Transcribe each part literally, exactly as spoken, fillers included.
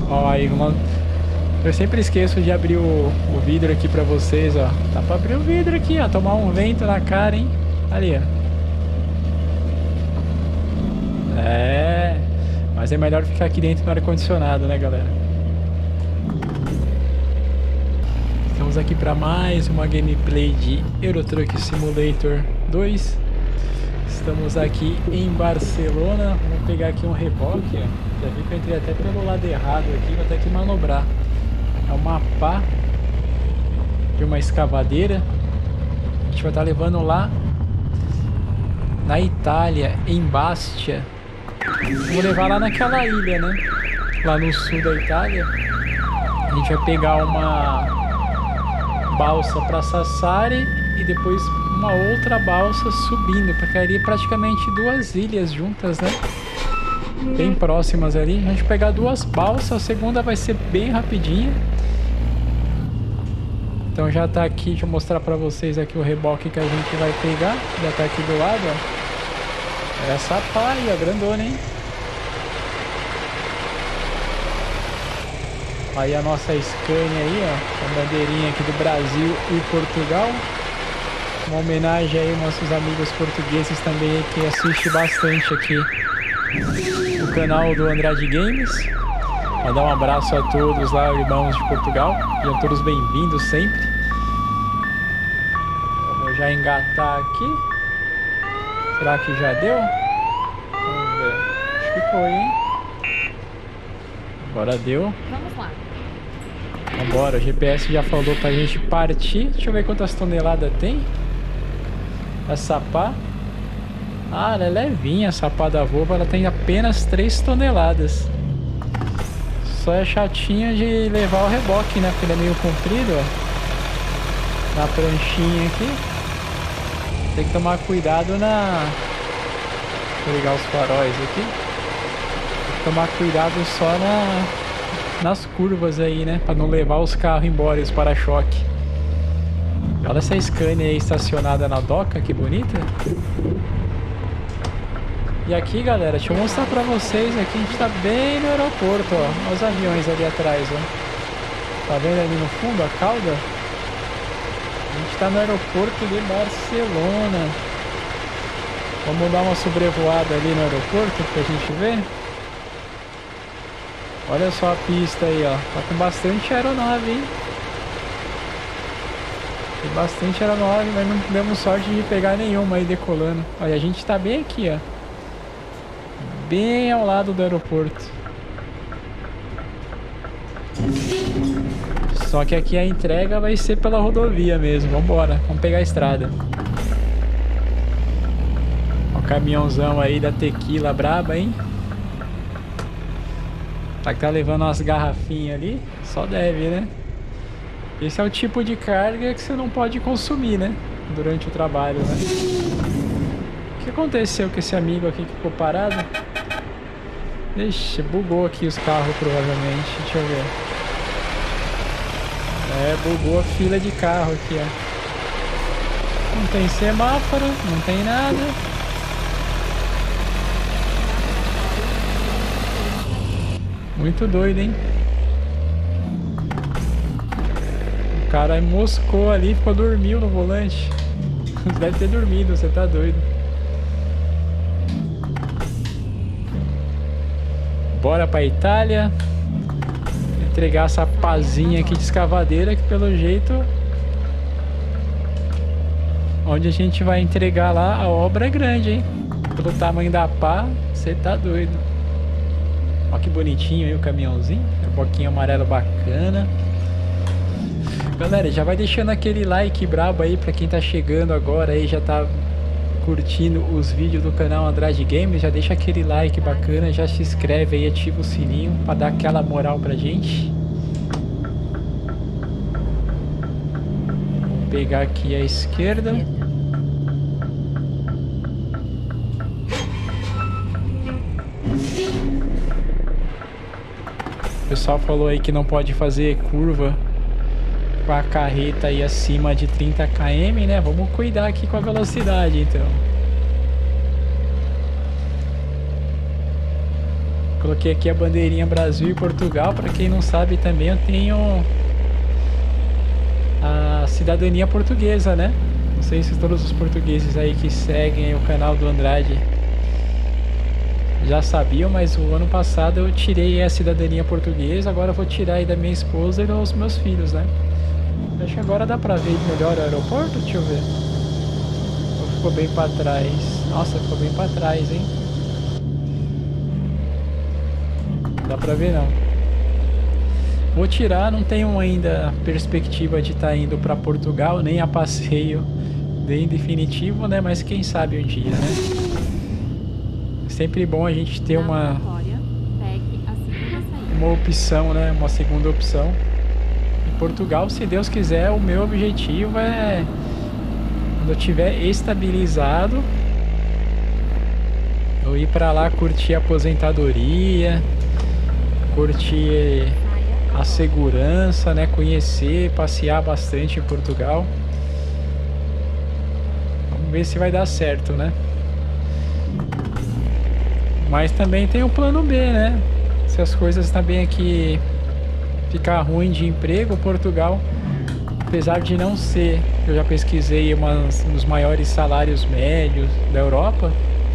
Ó, aí, uma... eu sempre esqueço de abrir o, o vidro aqui pra vocês, ó. Dá pra abrir o vidro aqui, ó. Tomar um vento na cara, hein? Ali, ó. É... Mas é melhor ficar aqui dentro no ar-condicionado, né, galera? Estamos aqui para mais uma gameplay de Euro Truck Simulator dois. Estamos aqui em Barcelona. Vamos pegar aqui um reboque, ó. Já vi que eu entrei até pelo lado errado aqui, vou ter que manobrar. É uma pá de uma escavadeira. A gente vai estar levando lá na Itália, em Bastia. Vou levar lá naquela ilha, né? Lá no sul da Itália. A gente vai pegar uma balsa para Sassari e depois uma outra balsa subindo, porque ali praticamente duas ilhas juntas, né? Bem próximas ali. A gente vai pegar duas balsas, a segunda vai ser bem rapidinha. Então já tá aqui, deixa eu mostrar para vocês aqui o reboque que a gente vai pegar. Já tá aqui do lado, ó. Essa pá aí, ó, grandona, hein? Aí a nossa Scania aí, ó, a bandeirinha aqui do Brasil e Portugal. Uma homenagem aí aos nossos amigos portugueses também que assistem bastante aqui o canal do Andrade Games. Mandar um abraço a todos lá, irmãos de Portugal. Sejam todos bem-vindos sempre. Vamos já engatar aqui. Será que já deu? Vamos ver. Acho que foi, hein? Agora deu. Vamos lá. Vambora, o G P S já falou pra gente partir. Deixa eu ver quantas toneladas tem. Essa pá. Ah, ela é levinha, essa pá da Volvo. Ela tem apenas três toneladas. Só é chatinha de levar o reboque, né? Porque ele é meio comprido, ó. Na pranchinha aqui. Tem que tomar cuidado na... Vou ligar os faróis aqui. Tem que tomar cuidado só na... nas curvas aí, né? Pra não levar os carros embora, os para-choque. Olha essa Scania aí estacionada na doca, que bonita. E aqui, galera, deixa eu mostrar pra vocês. Aqui a gente tá bem no aeroporto, ó. Olha os aviões ali atrás, ó. Tá vendo ali no fundo a cauda? A gente tá no aeroporto de Barcelona. Vamos dar uma sobrevoada ali no aeroporto pra gente ver. Olha só a pista aí, ó. Tá com bastante aeronave, hein? Tem bastante aeronave, mas não demos sorte de pegar nenhuma aí decolando. Olha, a gente tá bem aqui, ó. Bem ao lado do aeroporto. Só que aqui a entrega vai ser pela rodovia mesmo. Vambora, vamos pegar a estrada. Ó, o caminhãozão aí da Tequila braba, hein? Tá que tá levando umas garrafinhas ali, só deve, né? Esse é o tipo de carga que você não pode consumir, né? Durante o trabalho, né? O que aconteceu com esse amigo aqui que ficou parado? Ixi, bugou aqui os carros provavelmente. Deixa eu ver. É, bugou a fila de carro aqui, ó. Não tem semáforo, não tem nada. Muito doido, hein? O cara moscou ali, ficou dormiu no volante. Deve ter dormido, você tá doido. Bora pra Itália. Entregar essa pazinha aqui de escavadeira, que pelo jeito... Onde a gente vai entregar lá, a obra é grande, hein? Pelo tamanho da pá, você tá doido. Olha que bonitinho aí o caminhãozinho. Um pouquinho amarelo bacana. Galera, já vai deixando aquele like brabo aí pra quem tá chegando agora aí, já tá curtindo os vídeos do canal Andrade Games. Já deixa aquele like bacana, já se inscreve aí, ativa o sininho pra dar aquela moral pra gente. Vou pegar aqui a esquerda. O pessoal falou aí que não pode fazer curva com a carreta aí acima de trinta quilômetros, né? Vamos cuidar aqui com a velocidade, então. Coloquei aqui a bandeirinha Brasil e Portugal. Para quem não sabe também, eu tenho a cidadania portuguesa, né? Não sei se todos os portugueses aí que seguem o canal do Andrade já sabiam, mas o ano passado eu tirei a cidadania portuguesa. Agora eu vou tirar aí da minha esposa e dos meus filhos, né? Acho que agora dá pra ver melhor o aeroporto, deixa eu ver. Ou ficou bem pra trás? Nossa, ficou bem pra trás, hein? Não dá pra ver não. Vou tirar, não tenho ainda perspectiva de estar indo pra Portugal, nem a passeio, nem definitivo, né? Mas quem sabe um dia, né? É sempre bom a gente ter uma, uma opção, né? Uma segunda opção. Em Portugal, se Deus quiser, o meu objetivo é, quando eu tiver estabilizado, eu ir pra lá curtir a aposentadoria, curtir a segurança, né? Conhecer, passear bastante em Portugal. Vamos ver se vai dar certo, né? Mas também tem o plano B, né? Se as coisas também aqui ficar ruim de emprego, Portugal, apesar de não ser, eu já pesquisei, umas, um dos maiores salários médios da Europa.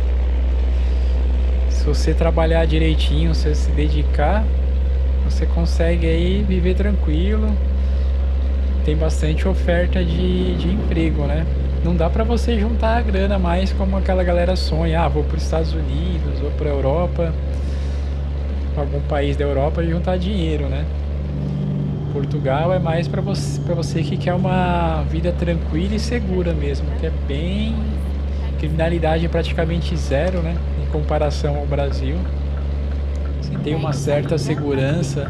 Se você trabalhar direitinho, se você se dedicar, você consegue aí viver tranquilo. Tem bastante oferta de, de emprego, né? Não dá pra você juntar a grana mais como aquela galera sonha. Ah, vou para os Estados Unidos, vou pra Europa, pra algum país da Europa, e juntar dinheiro, né? Portugal é mais pra você, pra você que quer uma vida tranquila e segura mesmo, que é bem... criminalidade praticamente zero, né? Em comparação ao Brasil. Você tem uma certa segurança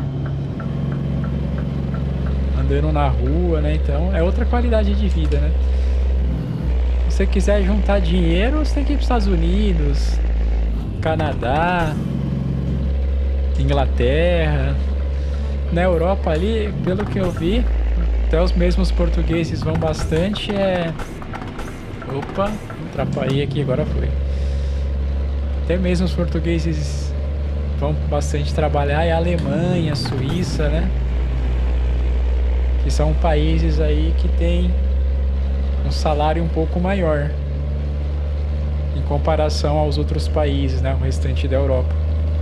andando na rua, né? Então é outra qualidade de vida, né? Se você quiser juntar dinheiro, você tem que ir para os Estados Unidos, Canadá, Inglaterra. Na Europa ali, pelo que eu vi, até os mesmos portugueses vão bastante. É... Opa, atrapalhei aqui, agora foi. Até mesmo os portugueses vão bastante trabalhar. É a Alemanha, Suíça, né? Que são países aí que tem um salário um pouco maior em comparação aos outros países, né? O restante da Europa.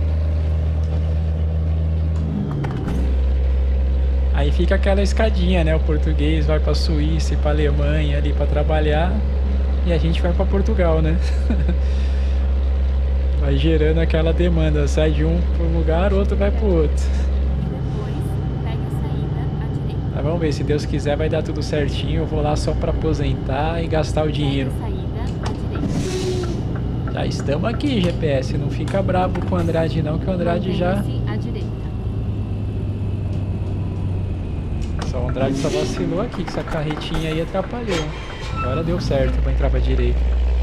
Aí fica aquela escadinha, né? O português vai para a Suíça e para a Alemanha ali para trabalhar, e a gente vai para Portugal, né? Vai gerando aquela demanda, sai de um para um lugar, o outro vai para o outro. Mas vamos ver, se Deus quiser vai dar tudo certinho. Eu vou lá só para aposentar e gastar o dinheiro. Já estamos aqui, G P S. Não fica bravo com o Andrade não, que o Andrade já... Só o Andrade só vacilou aqui, que essa carretinha aí atrapalhou. Agora deu certo para entrar para direita.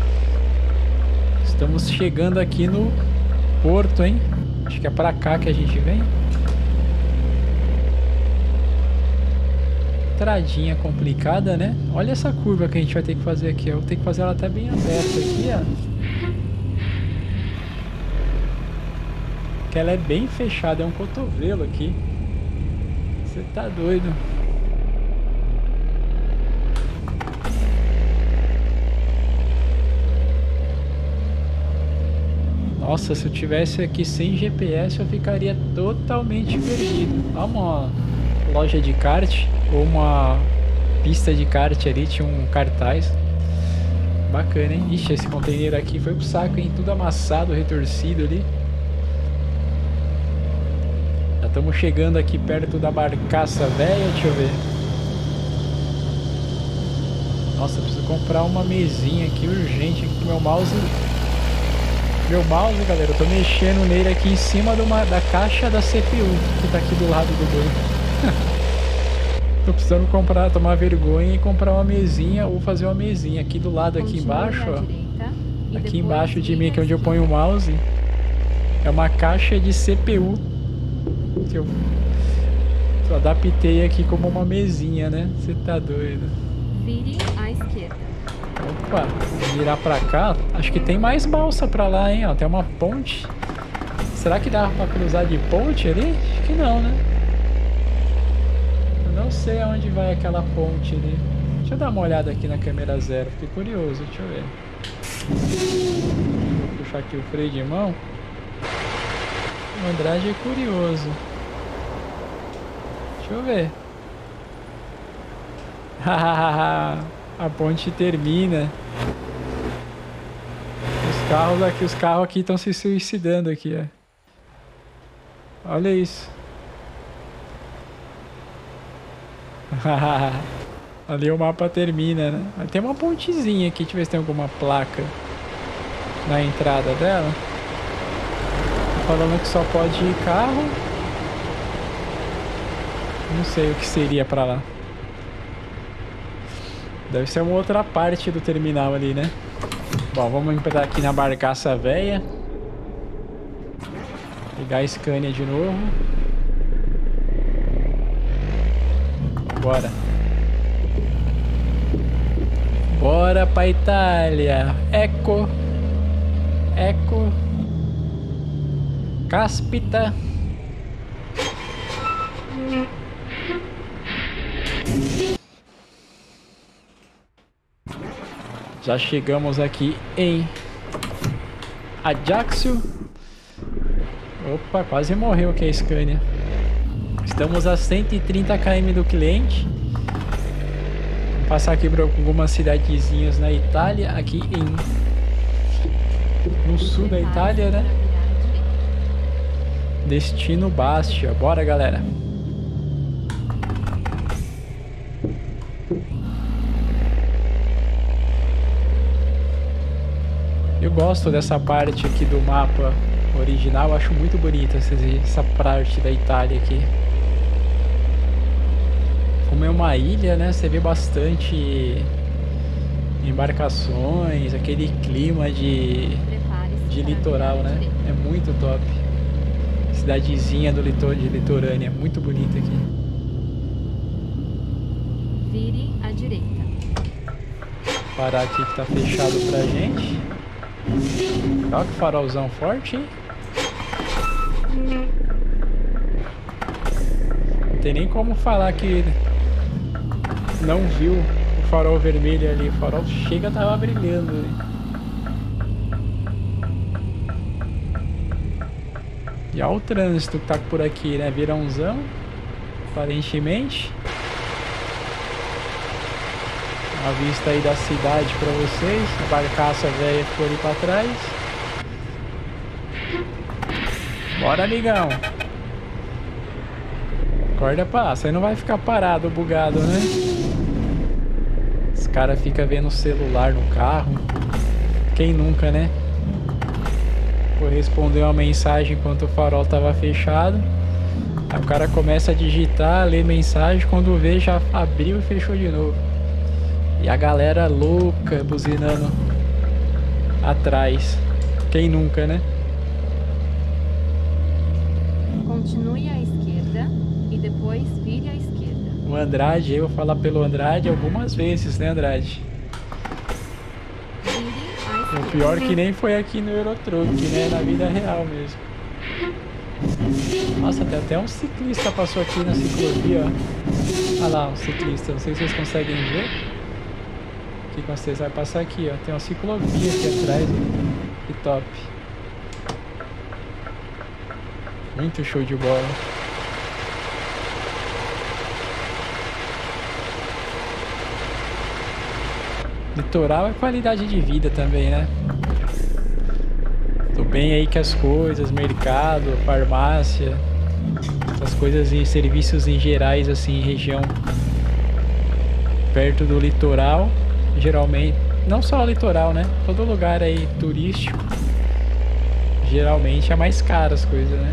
Estamos chegando aqui no Porto, hein? Acho que é para cá que a gente vem. Estradinha complicada, né? Olha essa curva que a gente vai ter que fazer aqui. Eu vou ter que fazer ela até bem aberta aqui, ó. Que ela é bem fechada, é um cotovelo aqui. Você tá doido. Nossa, se eu tivesse aqui sem G P S eu ficaria totalmente perdido. Há uma loja de kart ou uma pista de kart ali, tinha um cartaz. Bacana, hein? Ixi, esse container aqui foi pro saco, hein? Tudo amassado, retorcido ali. Já estamos chegando aqui perto da barcaça velha, deixa eu ver. Nossa, eu preciso comprar uma mesinha aqui urgente aqui pro meu mouse. Meu mouse, galera, eu tô mexendo nele aqui em cima de uma, da caixa da C P U, que tá aqui do lado do banco. Tô precisando comprar, tomar vergonha e comprar uma mesinha, ou fazer uma mesinha aqui do lado, aqui embaixo, ó. Aqui embaixo de mim, que é onde eu ponho o mouse, é uma caixa de C P U. Que eu, eu adaptei aqui como uma mesinha, né? Você tá doido. Vire à esquerda. Opa, virar pra cá. Acho que tem mais balsa pra lá, hein? Ó, tem uma ponte. Será que dá pra cruzar de ponte ali? Acho que não, né? Eu não sei aonde vai aquela ponte ali. Deixa eu dar uma olhada aqui na câmera zero. Fiquei curioso, deixa eu ver. Vou puxar aqui o freio de mão. O Andrade é curioso. Deixa eu ver. A ponte termina. Os carros aqui, os carros aqui estão se suicidando aqui, ó. Olha isso. Ali o mapa termina, né? Mas tem uma pontezinha aqui, deixa eu ver se tem alguma placa na entrada dela. Tá falando que só pode ir carro. Não sei o que seria pra lá. Deve ser uma outra parte do terminal ali, né? Bom, vamos entrar aqui na barcaça velha. Pegar a Scania de novo. Bora. Bora pra Itália. Eco. Eco. Caspita. Já chegamos aqui em Ajaccio. Opa, quase morreu aqui a Scania. Estamos a cento e trinta quilômetros do cliente. Vou passar aqui por algumas cidadezinhas na Itália. Aqui em no sul da Itália, né? Destino Bastia. Bora, galera. Eu gosto dessa parte aqui do mapa original, acho muito bonita essa, essa parte da Itália aqui. Como é uma ilha, né, você vê bastante embarcações, aquele clima de, de litoral, né, é muito top. Cidadezinha do litor, de litorânea, muito bonita aqui. Vire à direita. Parar aqui que tá fechado pra gente. Olha que farolzão forte, hein? Não tem nem como falar que não viu o farol vermelho ali. O farol chega, tava brilhando ali. E olha o trânsito que tá por aqui, né? Virãozão, aparentemente. A vista aí da cidade pra vocês. A barcaça velha ficou ali pra trás. Bora, amigão. Acorda, pá. Você não vai ficar parado, bugado, né? Os caras ficam vendo o celular no carro. Quem nunca, né? Vou responder uma mensagem enquanto o farol tava fechado. Aí o cara começa a digitar, ler mensagem. Quando vê, já abriu e fechou de novo. E a galera louca buzinando atrás. Quem nunca, né? Continue à esquerda e depois vire à esquerda. O Andrade, eu vou falar pelo Andrade algumas vezes, né, Andrade? Vire à esquerda. O pior que nem foi aqui no Eurotruck, né? Na vida real mesmo. Nossa, tem até um ciclista passou aqui na ciclovia, ó. Olha lá, um ciclista. Não sei se vocês conseguem ver. Que com vocês vai passar aqui, ó. Tem uma ciclovia aqui atrás, ó. Que top. Muito show de bola. Litoral é qualidade de vida também, né? Tô bem aí que as coisas, mercado, farmácia, essas coisas e serviços em gerais, assim, em região perto do litoral. Geralmente, não só o litoral, né? Todo lugar aí turístico, geralmente é mais caro as coisas, né?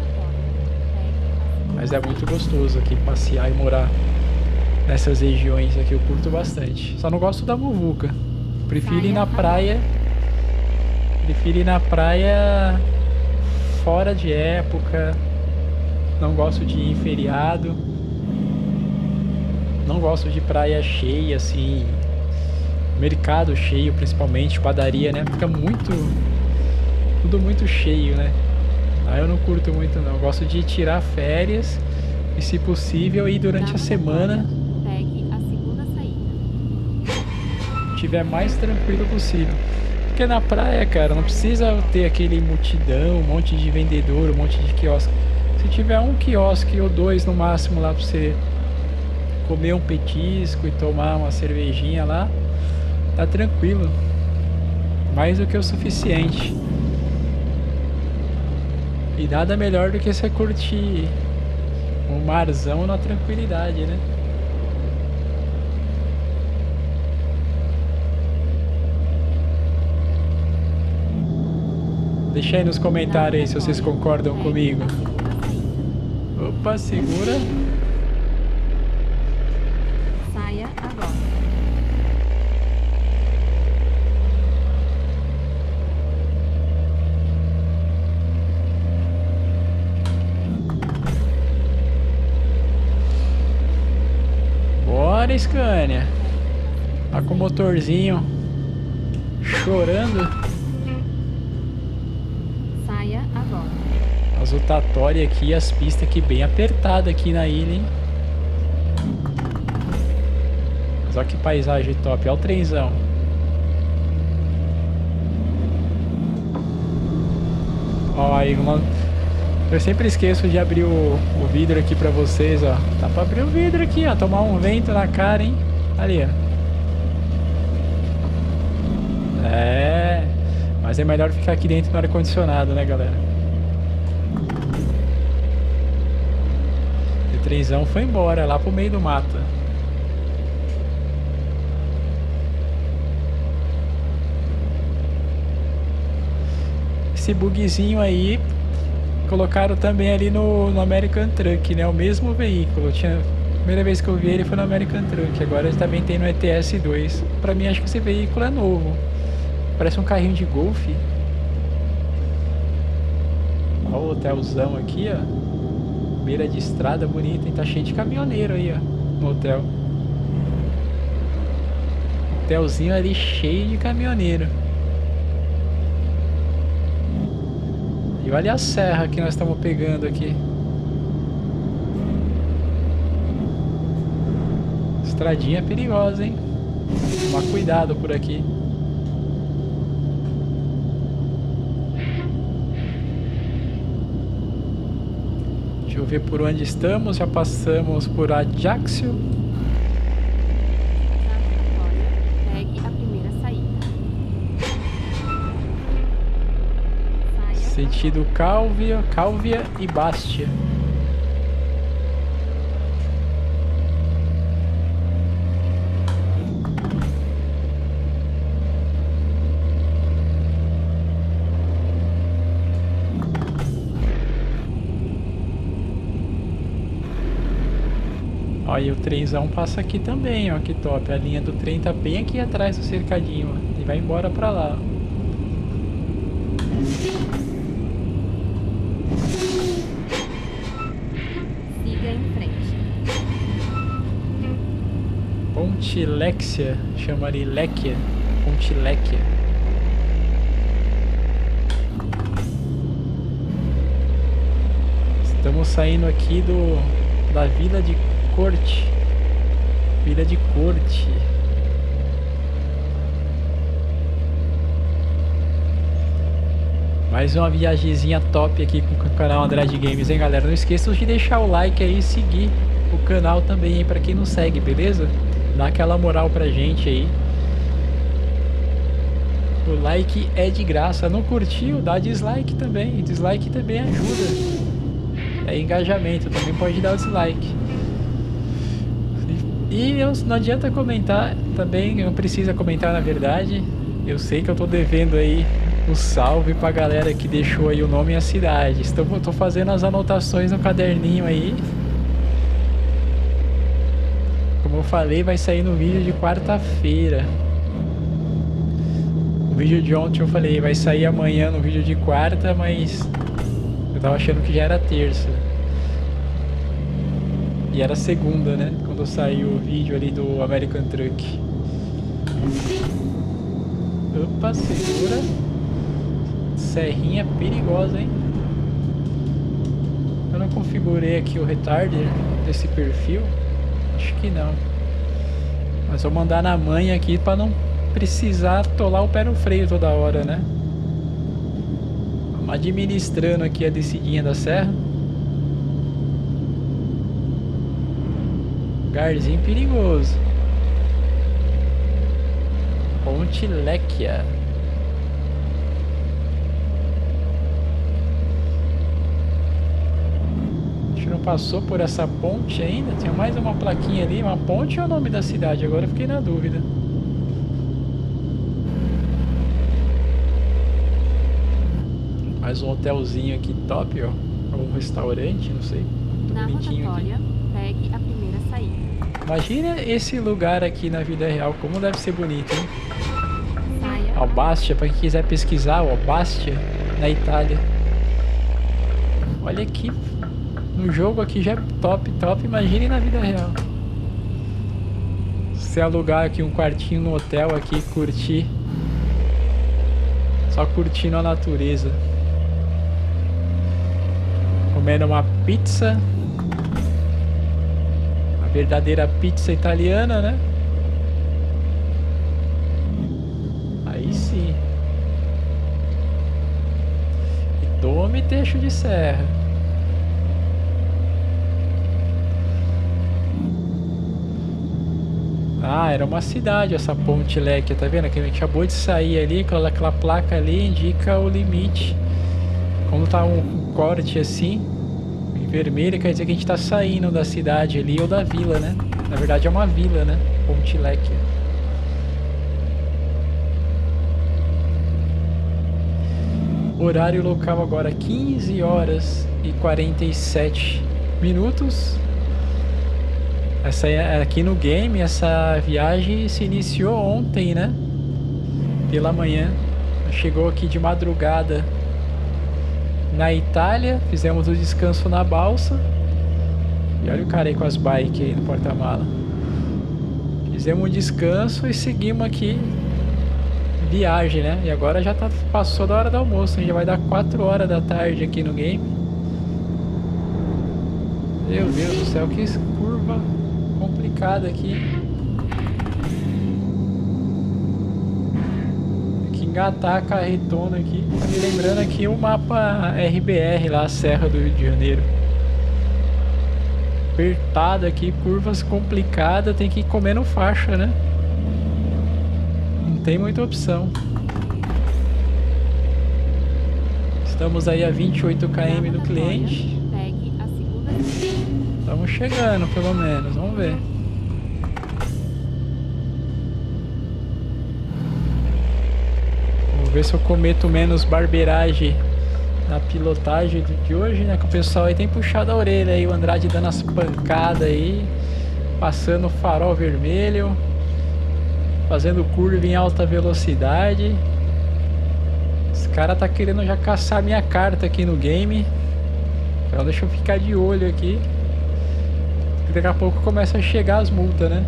Mas é muito gostoso aqui passear e morar nessas regiões aqui, eu curto bastante. Só não gosto da muvuca. Prefiro ir na praia. Prefiro ir na praia fora de época. Não gosto de ir em feriado. Não gosto de praia cheia, assim. Mercado cheio, principalmente, padaria, né? Fica muito... tudo muito cheio, né? Aí eu não curto muito não, eu gosto de tirar férias e, se possível, ir durante a semana. Pegue a segunda saída. Tiver mais tranquilo possível. Porque na praia, cara, não precisa ter aquele multidão, um monte de vendedor, um monte de quiosque. Se tiver um quiosque ou dois no máximo lá pra você comer um petisco e tomar uma cervejinha lá, tá tranquilo. Mais do que o suficiente. E nada melhor do que você curtir um marzão na tranquilidade, né? Deixa aí nos comentários aí se vocês concordam comigo. Opa, segura. Saia agora. Bora, Scania. Tá com o motorzinho chorando. Saia agora. As rotatórias aqui, as pistas aqui bem apertadas aqui na ilha, hein? Mas olha que paisagem top, olha o trenzão. Ó, aí uma... eu sempre esqueço de abrir o, o vidro aqui pra vocês, ó. Dá pra abrir o vidro aqui, ó, tomar um vento na cara, hein? Ali, ó. É, mas é melhor ficar aqui dentro no ar-condicionado, né, galera? O trenzão foi embora, lá pro meio do mato. Esse bugzinho aí colocaram também ali no, no American Truck, né? O mesmo veículo. Tinha, a primeira vez que eu vi ele foi no American Truck. Agora ele também tem no E T S dois. Pra mim, acho que esse veículo é novo. Parece um carrinho de golfe. Olha o hotelzão aqui, ó. Beira de estrada bonita, hein? Tá cheio de caminhoneiro aí, ó, no hotel. Hotelzinho ali cheio de caminhoneiro. E olha a serra que nós estamos pegando aqui. Estradinha perigosa, hein? Tomar cuidado por aqui. Deixa eu ver por onde estamos. Já passamos por Ajaccio. Pegue a primeira saída. Saia Sentido Cálvia, Cálvia e Bastia. Ó, e o trenzão passa aqui também, ó, que top. A linha do trem tá bem aqui atrás do cercadinho, ó, e vai embora pra lá. Siga em frente. Pontilexia, chama ali Léquia, Pontiléquia. Estamos saindo aqui do da Vila de Corte. Vila de Corte. Mais uma viagemzinha top aqui com o canal Andrade Games, hein, galera? Não esqueçam de deixar o like aí e seguir o canal também aí pra quem não segue, beleza? Dá aquela moral pra gente aí. O like é de graça. Não curtiu? Dá dislike também. Dislike também ajuda. É engajamento, também pode dar o dislike. E eu, não adianta comentar também, não precisa comentar na verdade. Eu sei que eu tô devendo aí o salve pra galera que deixou aí o nome e a cidade. Estou, tô fazendo as anotações no caderninho aí. Como eu falei, vai sair no vídeo de quarta-feira. O vídeo de ontem eu falei, vai sair amanhã no vídeo de quarta, mas eu tava achando que já era terça. E era segunda, né? Quando saiu o vídeo ali do American Truck. Opa, segura. Serrinha perigosa, hein? não configurei aqui o retarder desse perfil. Acho que não. Mas vou mandar na manha aqui para não precisar atolar o pé no freio toda hora, né? Vamos administrando aqui a descidinha da serra. Lugarzinho perigoso. Ponte Léquia. A gente não passou por essa ponte ainda. Tinha mais uma plaquinha ali. Uma ponte ou o nome da cidade? Agora eu fiquei na dúvida. Mais um hotelzinho aqui top, ó. Ou um restaurante, não sei. Na rotatória, pegue a primeira saída. Imagina esse lugar aqui na vida real, como deve ser bonito, hein? Saia. Albastia, para quem quiser pesquisar, Albastia, na Itália. Olha aqui, no jogo aqui já é top, top, imagine na vida real. Se alugar aqui um quartinho no hotel aqui, curtir. Só curtindo a natureza. Comendo uma pizza. A verdadeira pizza italiana, né? Aí sim. E tome Techo de Serra. Ah, era uma cidade essa Ponte Léquia, tá vendo? Que a gente acabou de sair ali, aquela, aquela placa ali indica o limite. Quando tá um corte assim, em vermelho, quer dizer que a gente tá saindo da cidade ali ou da vila, né? Na verdade é uma vila, né? Ponte Léquia. Horário local agora quinze horas e quarenta e sete minutos. Essa aqui no game, essa viagem se iniciou ontem, né? Pela manhã. Chegou aqui de madrugada na Itália, fizemos o descanso na balsa. E olha o cara aí com as bikes aí no porta-mala. Fizemos um descanso e seguimos aqui viagem, né? E agora já tá, passou da hora do almoço, já vai dar quatro horas da tarde aqui no game. Meu Deus do céu, que curva complicada aqui. Tem que engatar a carretona aqui. Tá me lembrando aqui o mapa R B R lá, a Serra do Rio de Janeiro. Apertado aqui, curvas complicadas, tem que ir comendo faixa, né? Não tem muita opção. Estamos aí a vinte e oito quilômetros do cliente. Pegue a segunda saída. Estamos chegando, pelo menos. Vamos ver. Vamos ver se eu cometo menos barbeiragem na pilotagem de hoje, né? Que o pessoal aí tem puxado a orelha aí. O Andrade dando as pancadas aí. Passando o farol vermelho. Fazendo curva em alta velocidade. Esse cara tá querendo já caçar minha carta aqui no game. Então deixa eu ficar de olho aqui. Daqui a pouco começa a chegar as multas, né?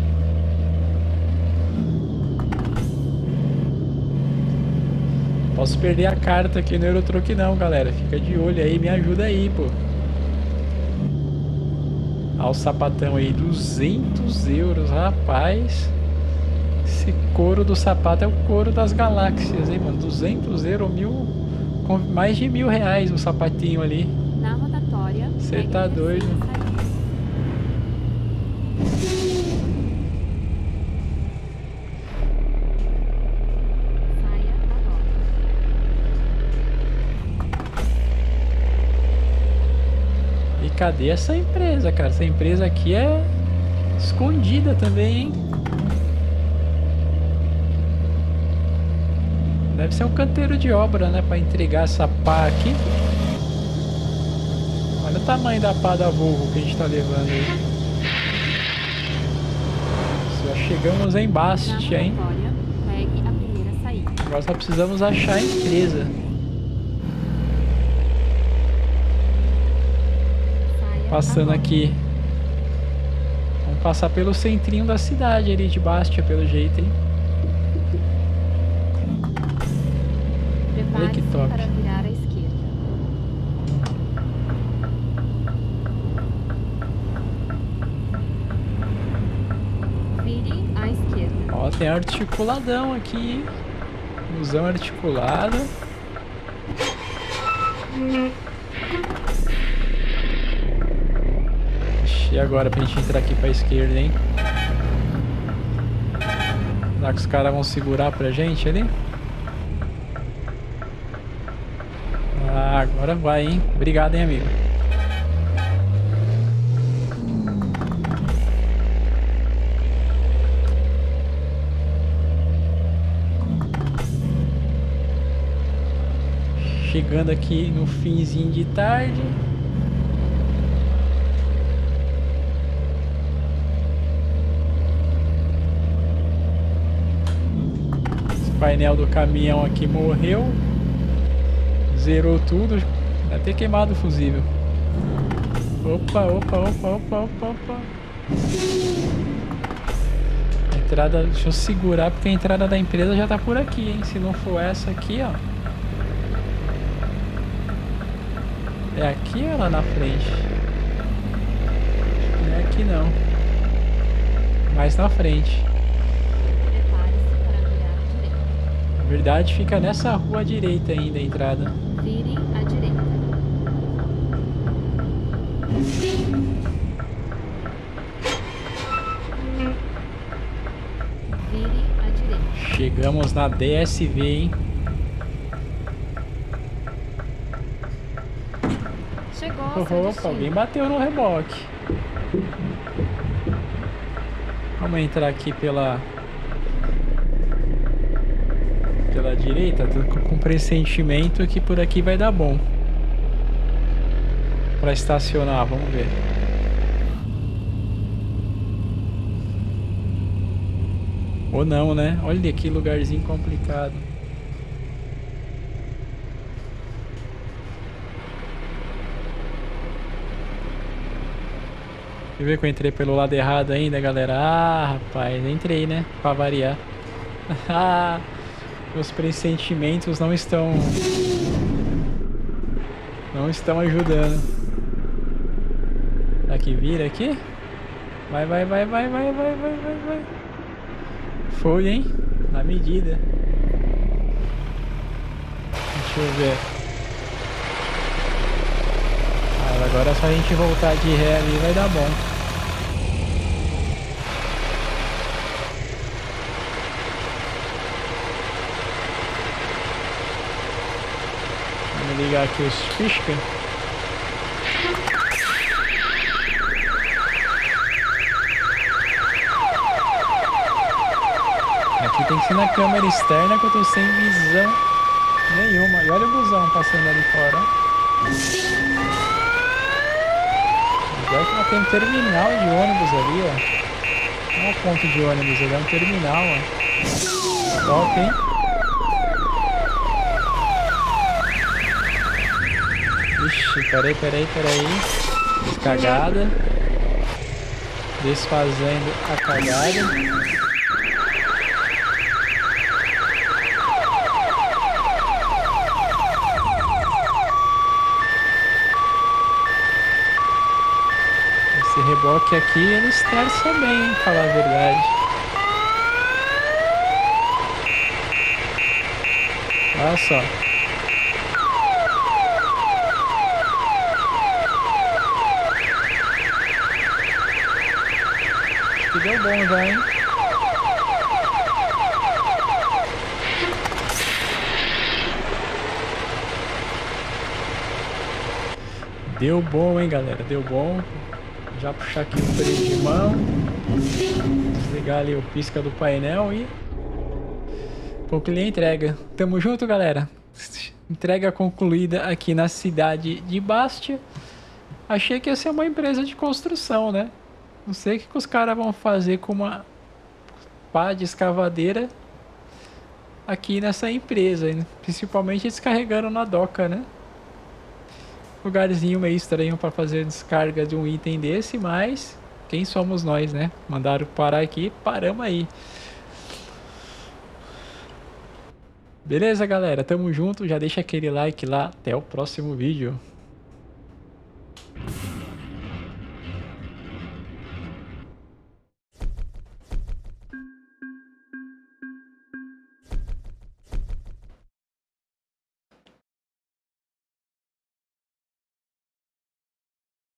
Posso perder a carta aqui no Eurotruck não, galera. Fica de olho aí, me ajuda aí, pô. Olha o sapatão aí, duzentos euros, rapaz. Esse couro do sapato é o couro das galáxias, hein, mano? duzentos euros, mil, com mais de mil reais o sapatinho ali. Na rotatória, Você tá doido. Saia agora. E cadê essa empresa, cara? Essa empresa aqui é escondida também, hein? Deve ser um canteiro de obra, né? Pra entregar essa pá aqui. Olha o tamanho da pá da Volvo que a gente tá levando aí. Já chegamos em Bastia, hein? Na rotatória, pegue a primeira saída. Agora só precisamos achar a empresa. Saia Passando agora. aqui. Vamos passar pelo centrinho da cidade ali de Bastia, pelo jeito, hein? Olha que Prepare-se top. para virar à esquerda. tem articuladão aqui. Busão articulado. E agora pra gente entrar aqui pra esquerda, hein? Será que os caras vão segurar pra gente ali? Ah, agora vai, hein? Obrigado, hein, amigo. Chegando aqui no finzinho de tarde. Esse painel do caminhão aqui morreu. Zerou tudo. Deve ter queimado o fusível. Opa, opa, opa, opa, opa, opa. A entrada, deixa eu segurar porque a entrada da empresa já tá por aqui, hein? Se não for essa aqui, ó. É aqui ou lá na frente? Não é aqui não. Mais na frente. Prepare-se para virar à direita. Na verdade fica nessa rua à direita ainda a entrada. Vire à direita. Vire à direita. Chegamos na D S V, hein? Chegou ao seu Opa, destino. alguém bateu no reboque. Vamos entrar aqui pela pela direita. Tô com pressentimento que por aqui vai dar bom para estacionar. Vamos ver. Ou não, né? Olha que lugarzinho complicado. Deixa eu ver que eu entrei pelo lado errado ainda, galera. Ah, rapaz, entrei, né? Pra variar. Ah, meus pressentimentos não estão... Não estão ajudando. Aqui, vira aqui. Vai, vai, vai, vai, vai, vai, vai, vai, vai. Foi, hein? Na medida. Deixa eu ver. Ah, agora é só a gente voltar de ré ali, vai dar bom. Vamos ligar aqui os pisca. Aqui tem que ser na câmera externa que eu tô sem visão nenhuma. E olha o busão passando ali fora. Agora que tem um terminal de ônibus ali, ó. Não é um ponto de ônibus, ele é um terminal, ó. Top, hein? Ixi, peraí, peraí, peraí. Cagada. Desfazendo a cagada. Esse reboque aqui, ele estressa bem, hein, falar a verdade. Olha só. Acho que deu bom já, hein? Deu bom, hein, galera? Deu bom. Já puxar aqui o freio de mão. Desligar ali o pisca do painel e concluir a entrega. Tamo junto, galera. Entrega concluída aqui na cidade de Bastia. Achei que ia ser uma empresa de construção, né? Não sei o que os caras vão fazer com uma pá de escavadeira aqui nessa empresa, né? Principalmente descarregando na doca, né? Lugarzinho meio estranho para fazer descarga de um item desse, mas quem somos nós, né? Mandaram parar aqui, paramos aí. Beleza, galera? Tamo junto. Já deixa aquele like lá. Até o próximo vídeo.